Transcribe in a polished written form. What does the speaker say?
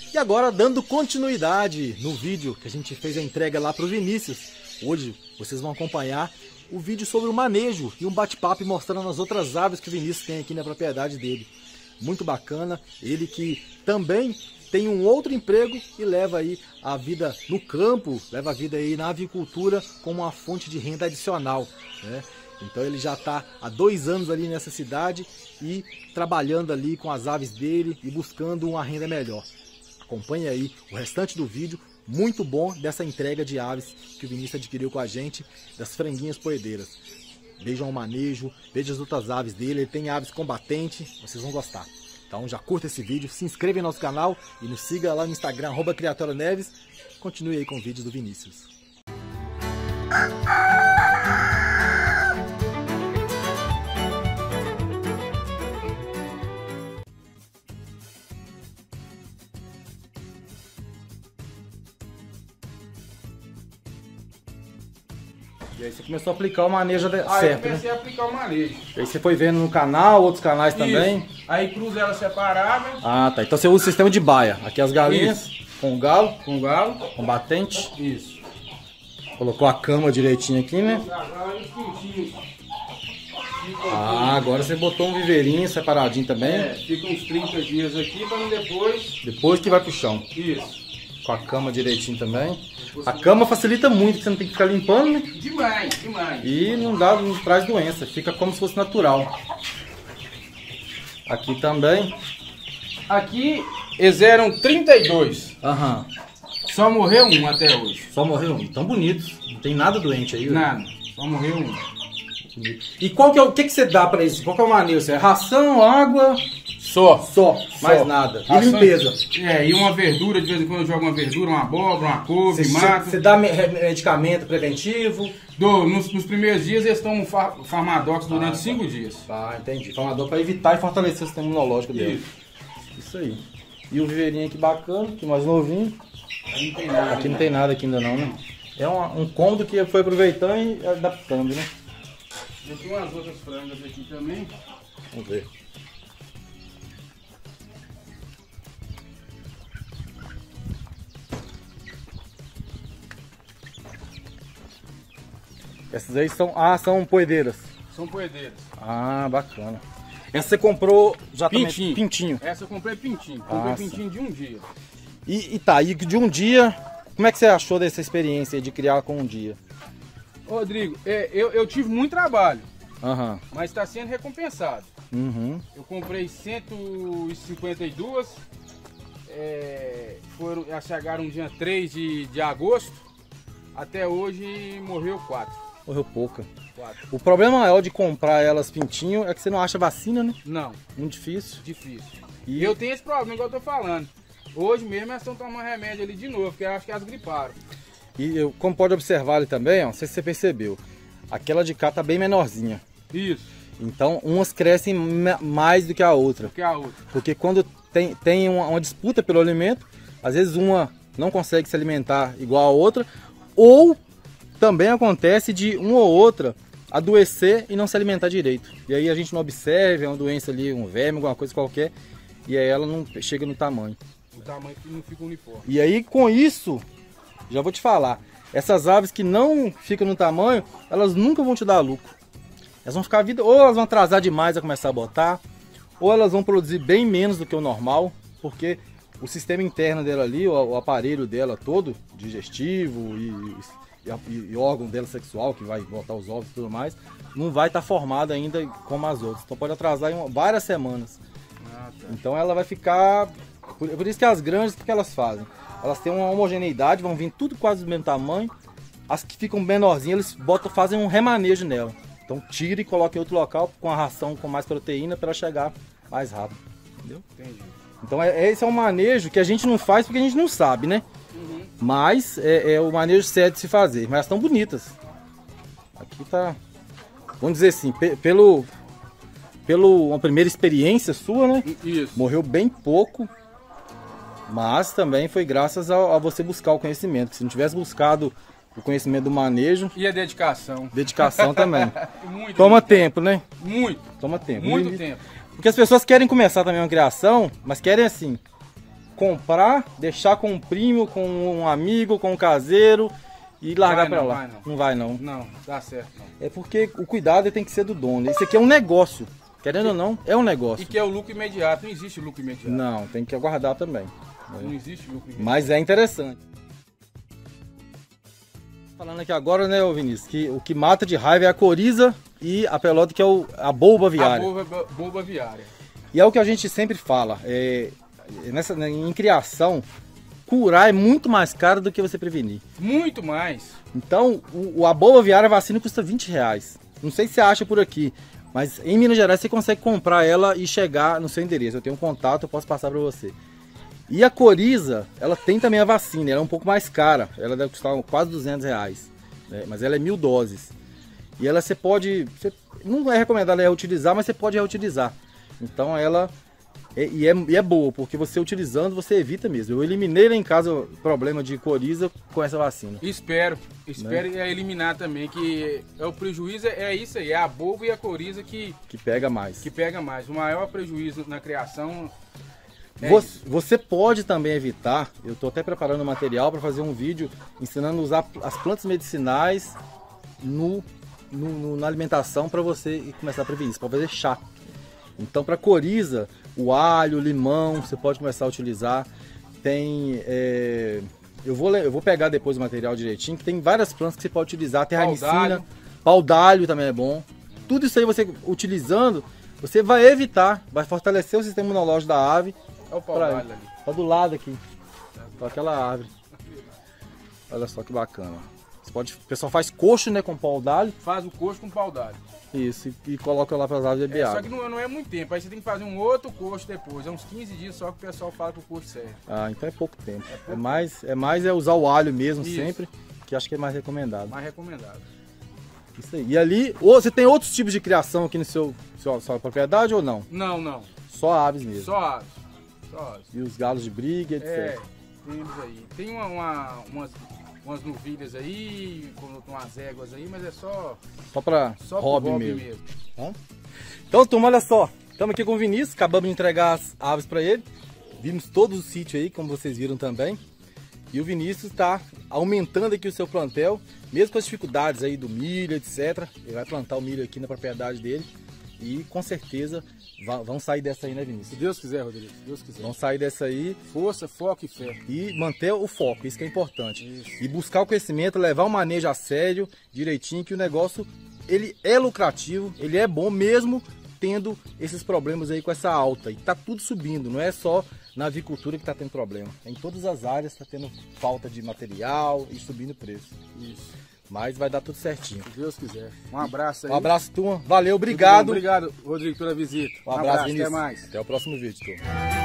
E agora, dando continuidade no vídeo que a gente fez a entrega lá para o Vinícius, hoje vocês vão acompanhar o vídeo sobre o manejo e um bate-papo mostrando as outras aves que o Vinícius tem aqui na propriedade dele. Muito bacana, ele que também tem um outro emprego e leva aí a vida no campo, leva a vida aí na avicultura como uma fonte de renda adicional, né? Então ele já está há 2 anos ali nessa cidade e trabalhando ali com as aves dele e buscando uma renda melhor. Acompanhe aí o restante do vídeo, muito bom dessa entrega de aves que o Vinícius adquiriu com a gente, das franguinhas poedeiras. Vejam o manejo, vejam as outras aves dele, ele tem aves combatentes, vocês vão gostar. Então já curta esse vídeo, se inscreva em nosso canal e nos siga lá no Instagram, @CriatóriaNeves. Continue aí com o vídeo do Vinícius. E aí você começou a aplicar o manejo certo, Aí eu comecei né? a aplicar o manejo. E aí você foi vendo no canal, outros canais também? Isso. Aí cruza ela separada. Ah, tá. Então você usa o sistema de baia. Aqui as galinhas, com o galo, Com o galo. combatente. Isso. Colocou a cama direitinho aqui, né? Agora os pintinhos. Ah, agora você botou um viveirinho separadinho também. Fica uns 30 dias aqui para depois. Depois que vai pro chão. Isso. Com a cama direitinho também. A cama facilita muito, porque você não tem que ficar limpando, né? Demais, demais. E não traz doença, fica como se fosse natural. Aqui também. Aqui eles eram 32. Aham. Só morreu um até hoje. Só morreu um. Tão bonitos. Não tem nada doente aí. Né? Nada. Só morreu um. E qual que é o que você dá pra isso? Qual que é o manejo? É ração, água, Só. mais nada. E Ração- limpeza. E uma verdura, de vez em quando eu jogo uma verdura, uma abóbora, uma couve, mato. Você dá medicamento preventivo? Nos primeiros dias eles tomam farmadox durante 5 dias. Ah, entendi. Formador para evitar e fortalecer o sistema imunológico dele. Isso aí. E o viveirinho aqui bacana, que mais novinho. Aí não tem nada. Aqui não tem nada aqui ainda não, né? É um cômodo que foi aproveitando e adaptando, né? Tem umas outras frangas aqui também. Vamos ver. Essas aí são poedeiras. São poedeiras. Ah, bacana. Essa você comprou já Pintinho. também pintinho. Essa eu comprei pintinho. Comprei Ah, pintinho de um dia. E de um dia, como é que você achou dessa experiência aí de criar com um dia? Rodrigo, eu tive muito trabalho, Aham. mas está sendo recompensado. Uhum. Eu comprei 152, elas chegaram no dia 3 de agosto, até hoje morreu 4. Morreu pouca. O problema maior de comprar elas pintinho é que você não acha vacina, né? Não, Muito difícil. difícil. E E eu tenho esse problema, igual eu tô falando. Hoje mesmo elas estão tomando remédio ali de novo, porque eu acho que elas griparam. como pode observar ali também, ó, não sei se você percebeu, aquela de cá tá bem menorzinha. Isso, Então umas crescem mais do que a outra. que a outra. Porque quando tem uma disputa pelo alimento, às vezes uma não consegue se alimentar igual a outra, ou também acontece de uma ou outra adoecer e não se alimentar direito. E aí a gente não observa, é uma doença ali, um verme, alguma coisa qualquer, e aí ela não chega no tamanho. O tamanho que não fica uniforme. E aí com isso, já vou te falar, essas aves que não ficam no tamanho, elas nunca vão te dar lucro. Elas vão ficar a vida, ou elas vão atrasar demais a começar a botar, ou elas vão produzir bem menos do que o normal, porque o sistema interno dela ali, o aparelho dela todo, digestivo e órgão dela sexual, que vai botar os ovos e tudo mais, não vai estar formado ainda como as outras. Então pode atrasar em várias semanas. Ah, tá. Então ela vai ficar... Por isso que as grandes, o que elas fazem? Elas têm uma homogeneidade, vão vir tudo quase do mesmo tamanho. As que ficam menorzinhas, eles fazem um remanejo nela. Então tira e coloca em outro local com a ração com mais proteína para ela chegar mais rápido. Entendeu? Entendi. Então esse é um manejo que a gente não faz porque a gente não sabe, né? Uhum. Mas é o manejo certo de se fazer. Mas elas estão bonitas. Aqui tá... Vamos dizer assim, pelo uma primeira experiência sua, né? Isso. Morreu bem pouco. Mas também foi graças a você buscar o conhecimento. Se não tivesse buscado o conhecimento do manejo, E a dedicação? dedicação também. Muito. Toma tempo, né? Muito. Toma tempo. Muito E- tempo. Porque as pessoas querem começar também uma criação, mas querem assim, comprar, deixar com um primo, com um amigo, com um caseiro e largar pra lá. Vai não. Não vai não. Não, dá certo não. É porque o cuidado tem que ser do dono. Isso aqui é um negócio. Querendo ou não, é um negócio. E que é o lucro imediato, não existe lucro imediato. Não, tem que aguardar também. Não existe lucro imediato. Mas é interessante. Falando aqui agora, né, ô Vinícius, que o que mata de raiva é a coriza e a pelota, que é a bolba A viária. bolba viária. E é o que a gente sempre fala, em criação, curar é muito mais caro do que você prevenir. Muito mais. Então, a bolba viária, a vacina custa R$20. Não sei se você acha por aqui, mas em Minas Gerais você consegue comprar ela e chegar no seu endereço. Eu tenho um contato, eu posso passar para você. E a coriza, ela tem também a vacina, ela é um pouco mais cara, ela deve custar quase R$200, né? Mas ela é 1000 doses. E ela não é recomendado reutilizar, mas você pode reutilizar. Então ela é boa, porque você utilizando, você evita mesmo. Eu eliminei lá em casa o problema de coriza com essa vacina. Espero eliminar também, que o prejuízo é isso aí, é a bolba e a coriza que pega mais. Que pega mais. O maior prejuízo na criação você pode também evitar, eu estou até preparando material para fazer um vídeo ensinando a usar as plantas medicinais na alimentação para você começar a prevenir. Você pode fazer chá. Então, para coriza, o alho, o limão, você pode começar a utilizar. Tem, eu vou pegar depois o material direitinho, que tem várias plantas que você pode utilizar. Terramicina, pau d'alho também é bom. Tudo isso aí você utilizando, você vai evitar, vai fortalecer o sistema imunológico da ave. Olha o pau d'alho ali. Tá do lado aqui, com aquela árvore. Olha só que bacana. O pessoal faz coxo, né, com pau d'alho. Faz o coxo com pau d'alho. Isso, e coloca lá para as aves beber água. Só que não é muito tempo, aí você tem que fazer um outro coxo depois. É uns 15 dias só que o pessoal fala que o coxo serve. Ah, então é pouco tempo. É mais usar o alho mesmo. Isso. Sempre, que acho que é mais recomendado. Mais recomendado. Isso aí. E ali, você tem outros tipos de criação aqui na sua propriedade ou não? Não. Só aves mesmo? Só aves. E os galos de briga, etc. Temos aí. Tem umas novilhas aí, com umas éguas aí, mas é só para hobby mesmo. Então, turma, olha só. Estamos aqui com o Vinícius, acabamos de entregar as aves para ele. Vimos todo o sítio aí, como vocês viram também. E o Vinícius está aumentando aqui o seu plantel, mesmo com as dificuldades aí do milho, etc. Ele vai plantar o milho aqui na propriedade dele. E com certeza vão sair dessa aí, né, Vinícius? Se Deus quiser, Rodrigo, se Deus quiser. Vão sair dessa aí. Força, foco e fé. E manter o foco, isso que é importante. Isso. E buscar o conhecimento, levar o manejo a sério, direitinho, que o negócio, ele é lucrativo, ele é bom mesmo tendo esses problemas aí com essa alta. E tá tudo subindo, não é só na avicultura que tá tendo problema. Em todas as áreas tá tendo falta de material e subindo o preço. Isso. Mas vai dar tudo certinho. Se Deus quiser. Um abraço aí. Um abraço, turma. Valeu, obrigado. Obrigado, Rodrigo, pela visita. Um abraço, até mais. Até o próximo vídeo, turma.